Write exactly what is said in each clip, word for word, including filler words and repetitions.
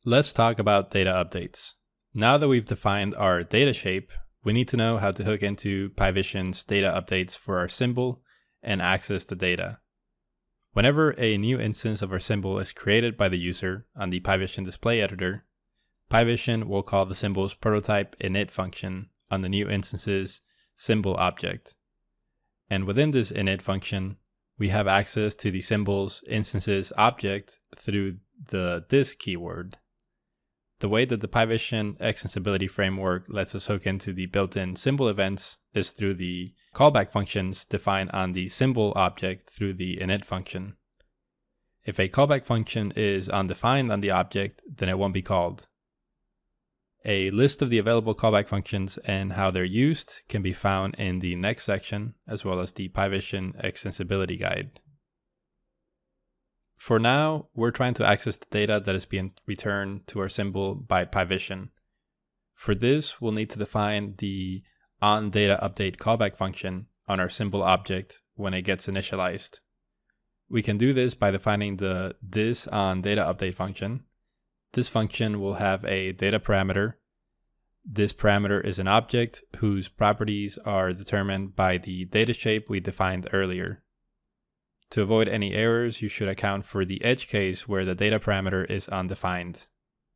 Let's talk about data updates. Now that we've defined our data shape, we need to know how to hook into PyVision's data updates for our symbol and access the data. Whenever a new instance of our symbol is created by the user on the PyVision display editor, PyVision will call the symbol's prototype init function on the new instance's symbol object. And within this init function, we have access to the symbol's instance's object through the this keyword. The way that the PyVision Extensibility framework lets us hook into the built-in symbol events is through the callback functions defined on the symbol object through the init function. If a callback function is undefined on the object, then it won't be called. A list of the available callback functions and how they're used can be found in the next section, as well as the PyVision Extensibility guide. For now, we're trying to access the data that is being returned to our symbol by PyVision. For this, we'll need to define the onDataUpdate callback function on our symbol object when it gets initialized. We can do this by defining the this onDataUpdate function. This function will have a data parameter. This parameter is an object whose properties are determined by the data shape we defined earlier. To avoid any errors, you should account for the edge case where the data parameter is undefined.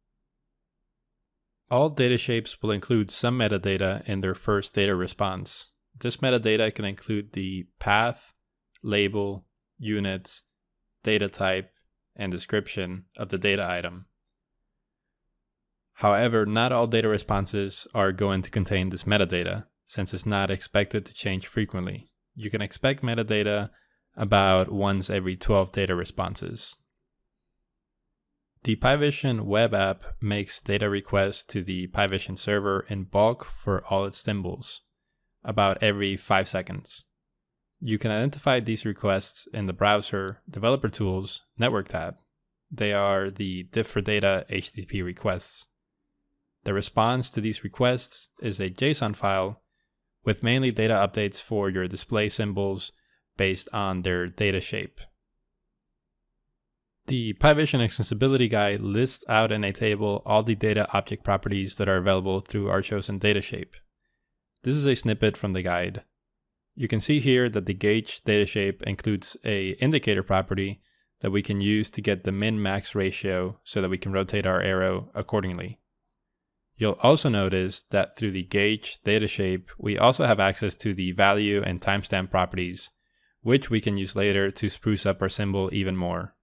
All data shapes will include some metadata in their first data response. This metadata can include the path, label, unit, data type, and description of the data item. However, not all data responses are going to contain this metadata, since it's not expected to change frequently. You can expect metadata about once every twelve data responses. The PyVision web app makes data requests to the PyVision server in bulk for all its symbols, about every five seconds. You can identify these requests in the browser Developer Tools Network tab. They are the diff for data H T T P requests. The response to these requests is a JSON file with mainly data updates for your display symbols based on their data shape. The PyVision Extensibility guide lists out in a table all the data object properties that are available through our chosen data shape. This is a snippet from the guide. You can see here that the gauge data shape includes a indicator property that we can use to get the min-max ratio so that we can rotate our arrow accordingly. You'll also notice that through the gauge data shape, we also have access to the value and timestamp properties, which we can use later to spruce up our symbol even more.